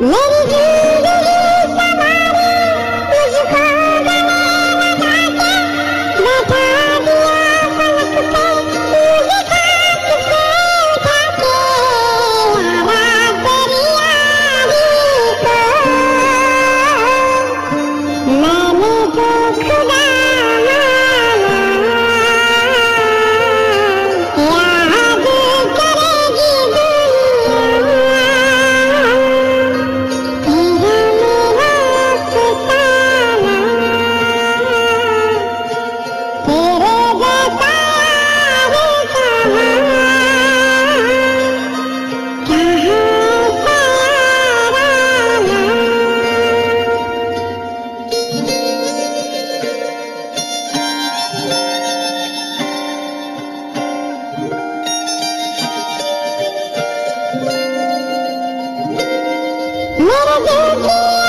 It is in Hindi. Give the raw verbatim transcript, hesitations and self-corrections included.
मेरी जिंदगी संवारी मुझको गले लगा के बैठा दिया पलक पे मुझे खाक से उठा के यारा तेरी यारी को मैंने जो खुदा माना याद करेगी दुनिया तेरा मेरा अफसाना तेरे जैसा यार कहाँ कहाँ सा याराना। मेरे दिल की